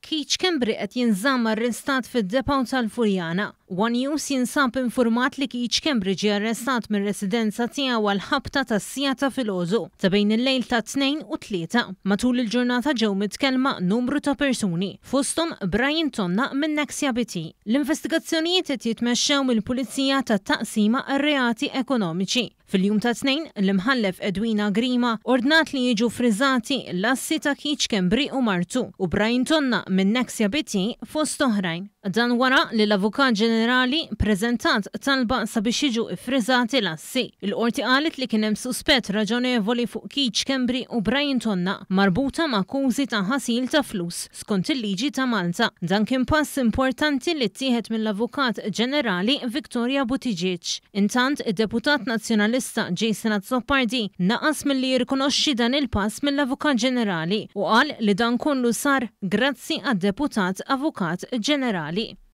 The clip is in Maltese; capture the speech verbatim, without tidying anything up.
Kiċ Kembri qed jinżamm arrestat fid-depaw tal-Furjana. One News jinsab informat li Kiċ Kembri ġie arrestat mir-residenza tiegħu għal ħabta tas-sija ta' filgħodu ta' bejn il-lejl ta' tnejn u tlieta. Matul il-ġurnata ġew mitkellma numru ta' persuni, fosthom Brian Tonna minn Nexia B T. L-investigazzjonijiet qed jitmexxew mill-Pulizija tat-Taqsima għar-Reati Ekonomiċi. Fil-jum ta' tnejn, l-imħallef Edwina Grima ordnat li jiġu frizzati l-assi ta' Kiċ Kembri u martu u Brian Tonna minn Nexia B T fost oħrajn. Dan wara li l-Avukat Ġenerali preżentat talba sabiex jiġu frizzati l-assi. Il-qorti qalet li kien hemm suspett raġonevoli fuq Kiċ Kembri u Brian Tonna marbuta ma' akkużi ta' ħasil ta' flus skont il-liġi ta' Malta. Dan kien pass importanti li ttieħed mill-Avukat Ġenerali Victoria Buttigieg. Intant, id-Deputat Nazzjonalista Jason Azzopardi naqas milli jirrikonoxxi dan il-pass mill-Avukat Ġenerali u qal li dan kollu sar grazzi għad-Deputat Avukat Ġenerali.